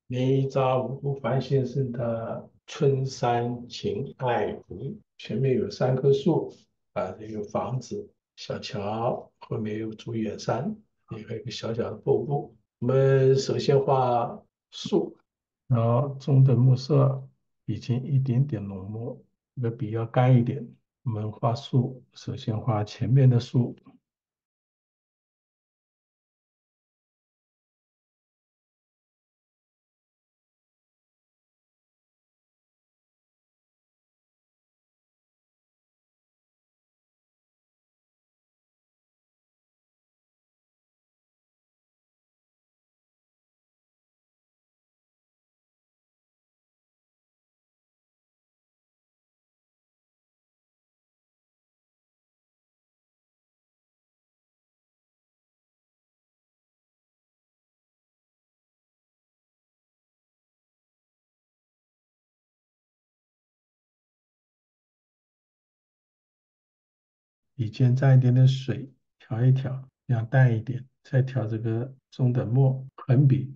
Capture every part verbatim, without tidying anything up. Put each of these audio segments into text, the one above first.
你找五湖繁星是的春山晴爱湖，前面有三棵树，啊，这个房子、小桥，后面有座远山，也还有一个小小的瀑布。我们首先画树，然后中等墨色已经一点点浓墨，这个笔要干一点。我们画树，首先画前面的树，笔尖沾一点点水，调一调，让淡一点，再调这个中等墨，横笔。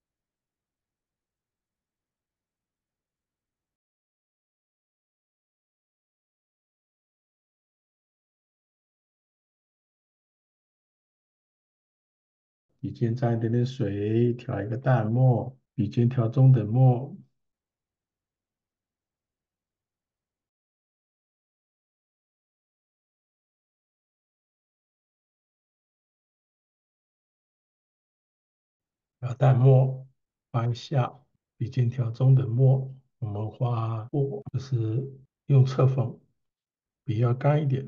笔尖沾一点点水，调一个淡墨，笔尖调中等墨，调淡墨，往下，笔尖调中等墨。我们画布，就是用侧锋，笔要干一点。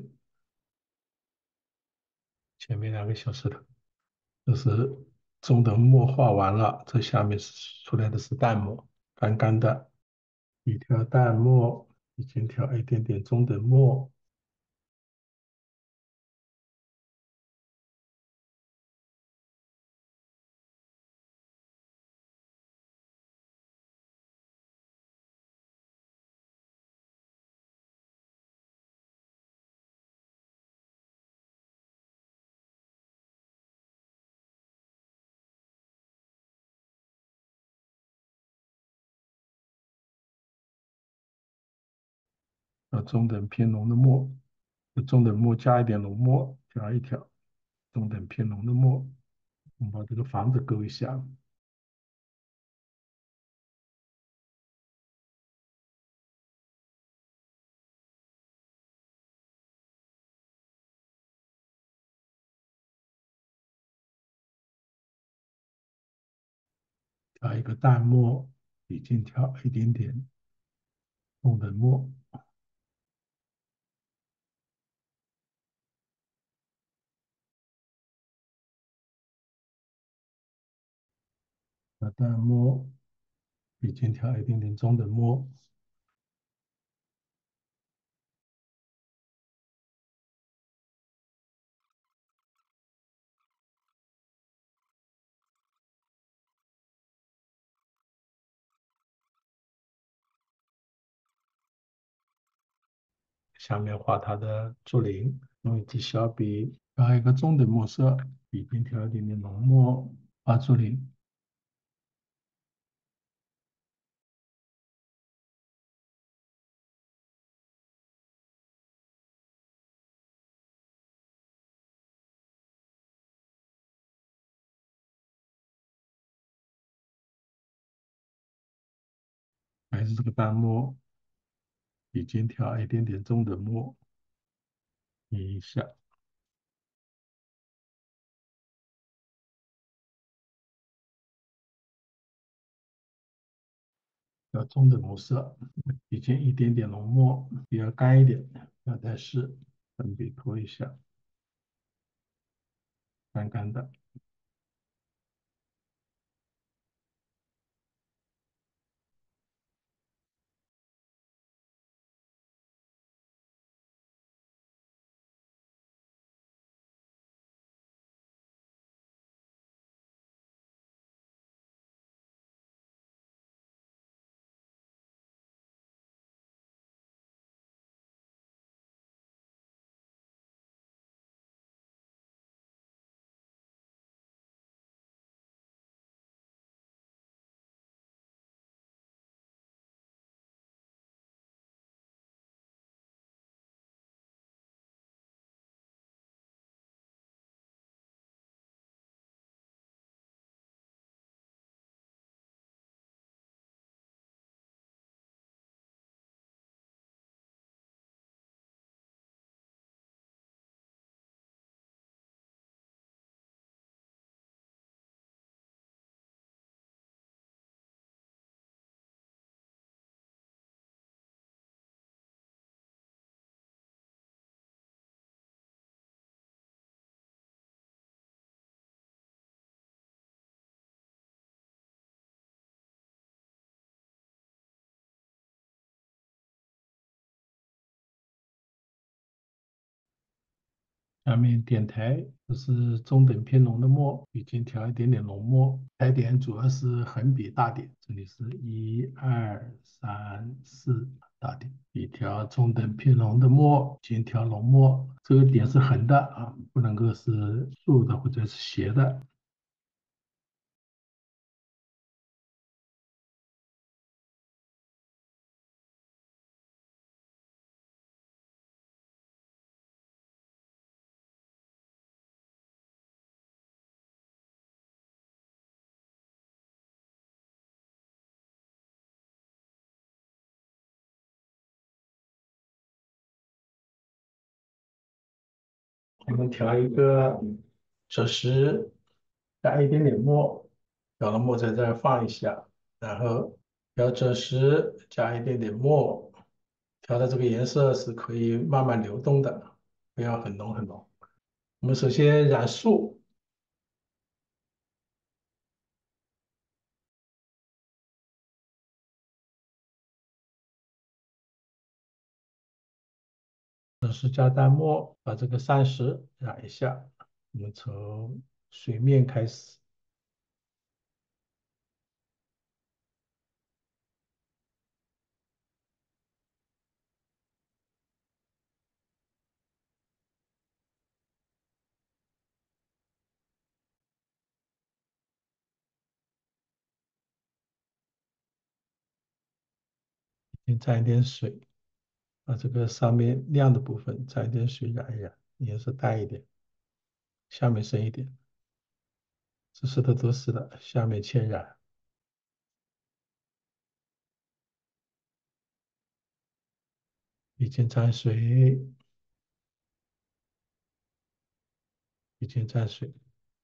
前面两个小石头，这是中等墨画完了，这下面是出来的是淡墨，干干的。笔调淡墨，笔尖调一点点中等墨，呃，中等偏浓的墨，中等墨加一点浓墨，调一调，中等偏浓的墨。我们把这个房子勾一下，调一个淡墨，笔尖调一点点中等墨，调淡墨，笔尖调一点点中等墨。下面画它的竹林，用一支小笔，调一个中等墨色，笔尖调一点点浓墨，画竹林。还是这个淡墨，笔尖调一点点中等墨，捏一下，调中等墨色，笔尖一点点浓墨，比较干一点，要再试，粉笔拖一下，干干的。 下面点台，这是中等偏浓的墨，已经调一点点浓墨。台点主要是横笔大点，这里是一二三四大点。一条中等偏浓的墨，先调浓墨，这个点是横的啊，不能够是竖的或者是斜的。我们调一个折石，加一点点墨，调了墨在这儿放一下，然后调折石，加一点点墨，调的这个颜色是可以慢慢流动的，不要很浓很浓。我们首先染树，这是加淡墨，把这个山石染一下。我们从水面开始，先沾一点水，把这个上面亮的部分沾一点水染一染，颜色淡一点，下面深一点。这石头都是的，下面浅染，已经沾水，已经沾水。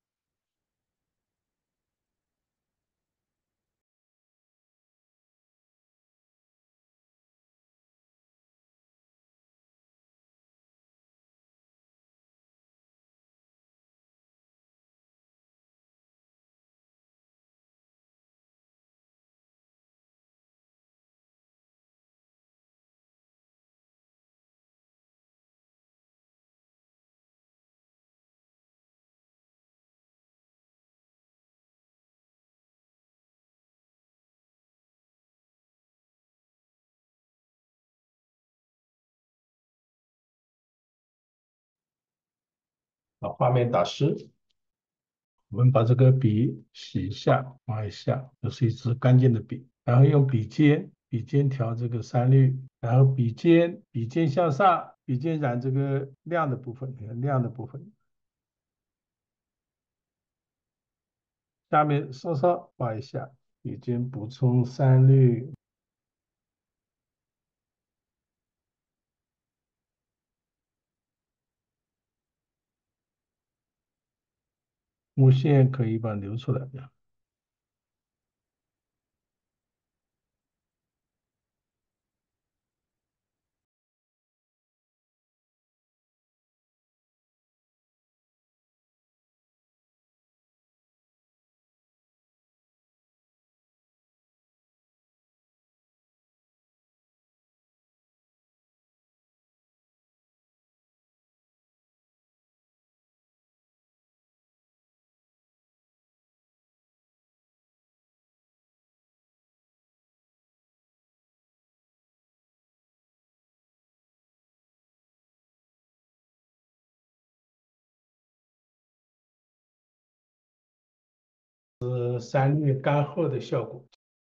把画面打湿，我们把这个笔洗一下，刮一下，这是一支干净的笔，然后用笔尖，笔尖调这个三绿，然后笔尖，笔尖向上，笔尖染这个亮的部分，你看亮的部分，下面稍稍画一下，笔尖补充三绿，木线可以把它留出来。是三绿干后的效果。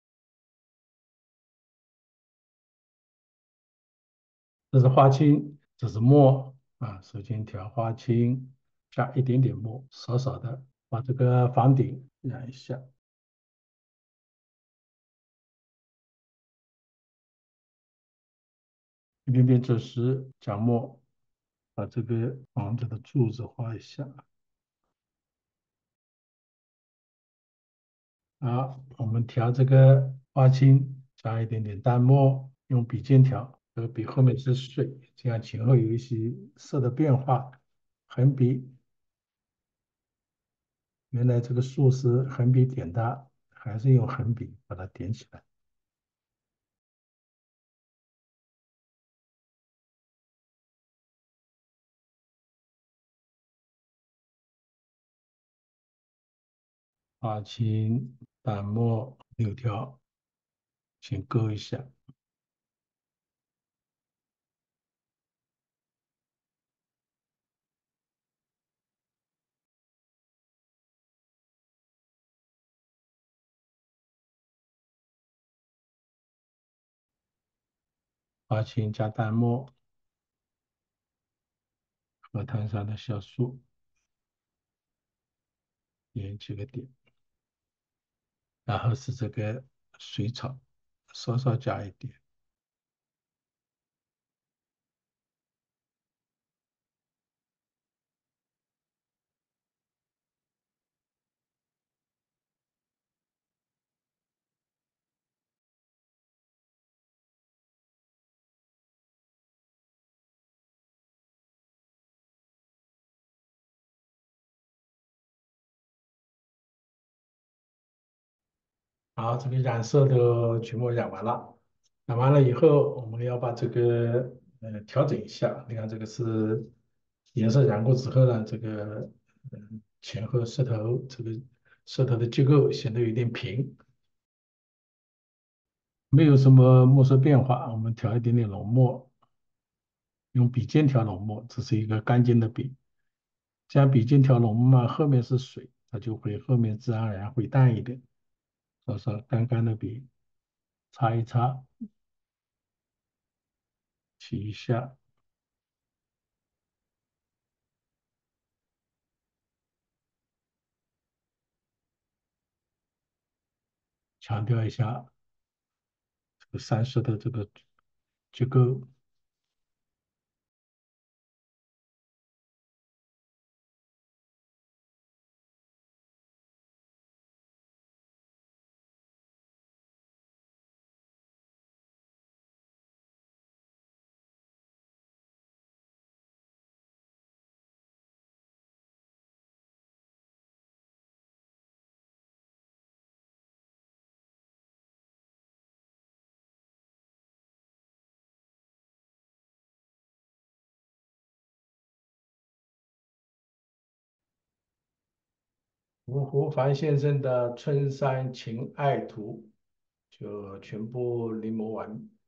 这是花青，这是墨啊。首先调花青，加一点点墨，少少的，把这个房顶染一下，一点点赭石，加墨，把这个房子的柱子画一下。好，我们调这个花青，加一点点淡墨，用笔尖调，这个笔后面是水，这样前后有一些色的变化。横笔，原来这个树是横笔点的，还是用横笔把它点起来。 花青、淡墨、柳条，先勾一下。花青加淡墨，荷塘上的小树，点几个点。然后是这个水草，稍稍加一点。好，这个染色都全部染完了。染完了以后，我们要把这个呃调整一下。你看这个是颜色染过之后呢，这个嗯前后色头这个色头的结构显得有点平，没有什么墨色变化。我们调一点点浓墨，用笔尖调浓墨，这是一个干净的笔。这样笔尖调浓墨嘛，后面是水，它就会后面自然而然会淡一点。稍稍干干的笔擦一擦，提一下。强调一下这个山石的这个结构。芜湖樊先生的《春山情爱图》就全部临摹完。